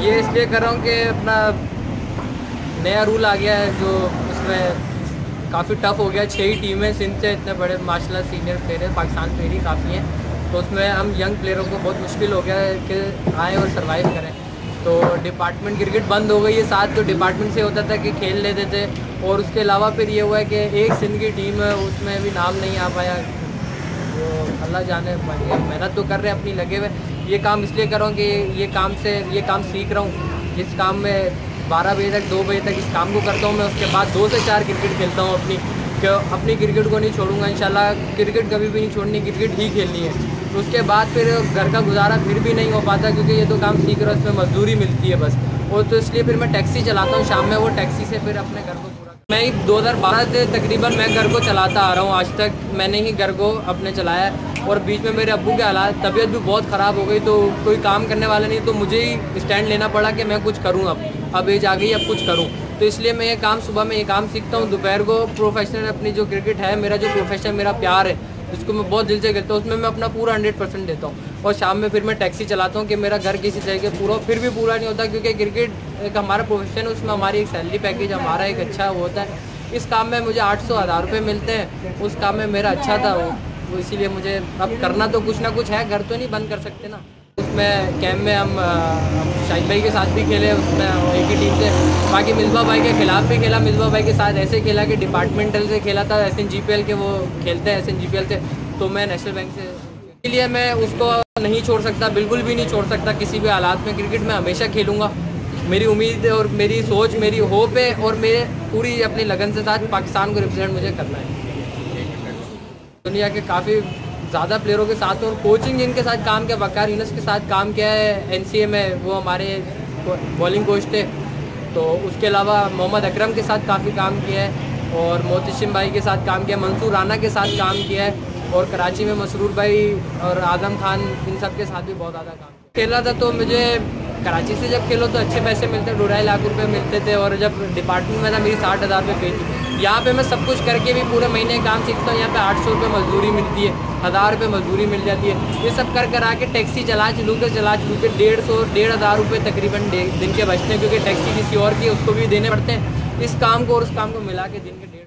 ये इसलिए कर रहा हूँ कि अपना नया रूल आ गया है जो उसमें काफ़ी टफ हो गया। 6 ही टीमें सिंध से, इतने बड़े माशाल्लाह सीनियर प्लेयर पाकिस्तान प्लेयर ही काफ़ी हैं, तो उसमें हम यंग प्लेयरों को बहुत मुश्किल हो गया है कि आएँ और सर्वाइव करें। तो डिपार्टमेंट क्रिकेट बंद हो गई है। साथ जो डिपार्टमेंट से होता था कि खेल लेते थे, और उसके अलावा फिर ये हुआ है कि एक सिंध की टीम है उसमें भी नाम नहीं आ पाया। तो अल्लाह जाने, मेहनत तो कर रहे हैं अपनी, लगे हुए। ये काम इसलिए कर रहा हूँ कि ये काम सीख रहा हूँ। जिस काम में 12 बजे तक 2 बजे तक इस काम को करता हूँ मैं, उसके बाद 2 से 4 क्रिकेट खेलता हूँ अपनी क्रिकेट को नहीं छोड़ूंगा इंशाल्लाह। क्रिकेट कभी भी नहीं छोड़नी, क्रिकेट ही खेलनी है। तो उसके बाद फिर घर का गुजारा फिर भी नहीं हो पाता, क्योंकि ये तो काम सीख रहा हूँ, इसमें मजदूरी मिलती है बस। और तो इसलिए फिर मैं टैक्सी चलाता हूँ शाम में, वो टैक्सी से फिर अपने घर को पूरा। मैं 2012 से तकरीबन मैं घर को चलाता आ रहा हूँ, आज तक मैंने ही घर को अपने चलाया है। और बीच में मेरे अब्बू के हालात, तबीयत भी बहुत ख़राब हो गई, तो कोई काम करने वाला नहीं, तो मुझे ही स्टैंड लेना पड़ा कि मैं कुछ करूँ। अब एज आ गई, अब कुछ करूँ। तो इसलिए मैं ये काम, सुबह में ये काम सीखता हूँ, दोपहर को प्रोफेशनल अपनी जो क्रिकेट है, मेरा जो प्रोफेशन, मेरा प्यार है जिसको मैं बहुत दिल से खेलता हूँ, उसमें मैं अपना पूरा 100% देता हूँ। और शाम में फिर मैं टैक्सी चलाता हूँ कि मेरा घर किसी तरह के पूरा फिर भी पूरा नहीं होता, क्योंकि क्रिकेट एक हमारा प्रोफेशन है, उसमें हमारी एक सैलरी पैकेज हमारा एक अच्छा वो होता है। इस काम में मुझे 800-1000 रुपये मिलते हैं, उस काम में मेरा अच्छा था वो इसीलिए मुझे अब करना तो कुछ ना कुछ है, घर तो नहीं बंद कर सकते ना। उसमें कैंप में हम शाहिद भाई के साथ भी खेले, उसमें एक ही टीम से। बाकी मिसबा भाई के खिलाफ भी खेला, मिसबा भाई के साथ ऐसे खेला कि डिपार्टमेंटल से खेला था, SNGPL के वो खेलते हैं SNGPL से, तो मैं नेशनल बैंक से, इसलिए मैं उसको नहीं छोड़ सकता, बिल्कुल भी नहीं छोड़ सकता किसी भी हालात में। क्रिकेट में हमेशा खेलूँगा। मेरी उम्मीद और मेरी सोच, मेरी होप है, और मेरे पूरी अपनी लगन से साथ पाकिस्तान को रिप्रेजेंट मुझे करना है। दुनिया के काफ़ी ज़्यादा प्लेयरों के साथ और कोचिंग जिनके साथ काम किया, वकार यूनस के साथ काम किया है NCA में, वो हमारे बॉलिंग कोच थे। तो उसके अलावा मोहम्मद अकरम के साथ काफ़ी काम किया है, और मोहतशिम भाई के साथ काम किया, मंसूर राना के साथ काम किया है, और कराची में मसरूर भाई और आजम खान, इन सब के साथ भी बहुत ज़्यादा काम किया। खेला था तो मुझे कराची से जब खेलो तो अच्छे पैसे मिलते, 2.5 लाख रुपए मिलते थे, और जब डिपार्टमेंट में था मेरी 60,000 रुपये पे थी। यहाँ पे मैं सब कुछ करके भी पूरे महीने काम सीखता हूँ। यहाँ पे 800 रुपये मजदूरी मिलती है, 1000 रुपये मजदूरी मिल जाती है। ये सब कर आके टैक्सी चला चलू के 1,500-1,500 रुपये तकरीबन दिन के बचते हैं, क्योंकि टैक्सी किसी और की उसको भी देने पड़ते हैं। इस काम को और उस काम को मिला के दिन के 1.5।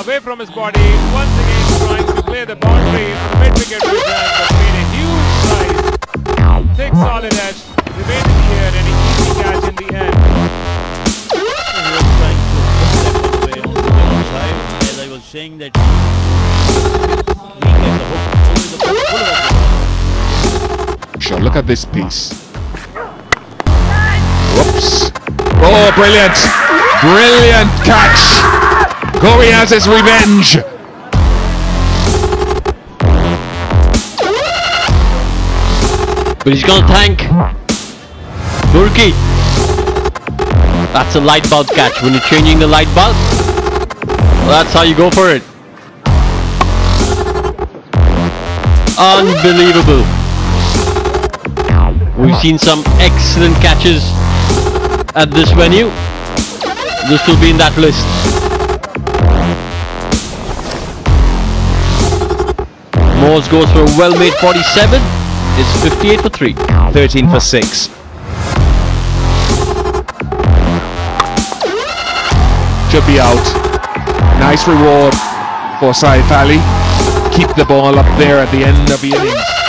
away from his body, once again trying to clear the boundary for the mid-wicket return, but paid a huge price. Thick solid edge, remained in the air and an easy catch in the end. He was trying to put that one away on the other side, as I was saying that he gets the hook, only the full of it. Sure, look at this piece. Whoops. Oh, brilliant. Brilliant catch. Ghauri has his revenge. But he's going to thank Burki. That's a light bulb catch. When you're changing the light bulb, well, that's how you go for it. Unbelievable. We've seen some excellent catches at this venue. This will be in that list. Moores goes for a well-made 47. It's 58 for 3. 13 for 6. Should be out. Nice reward for Saif Ali. Keep the ball up there at the end of the innings.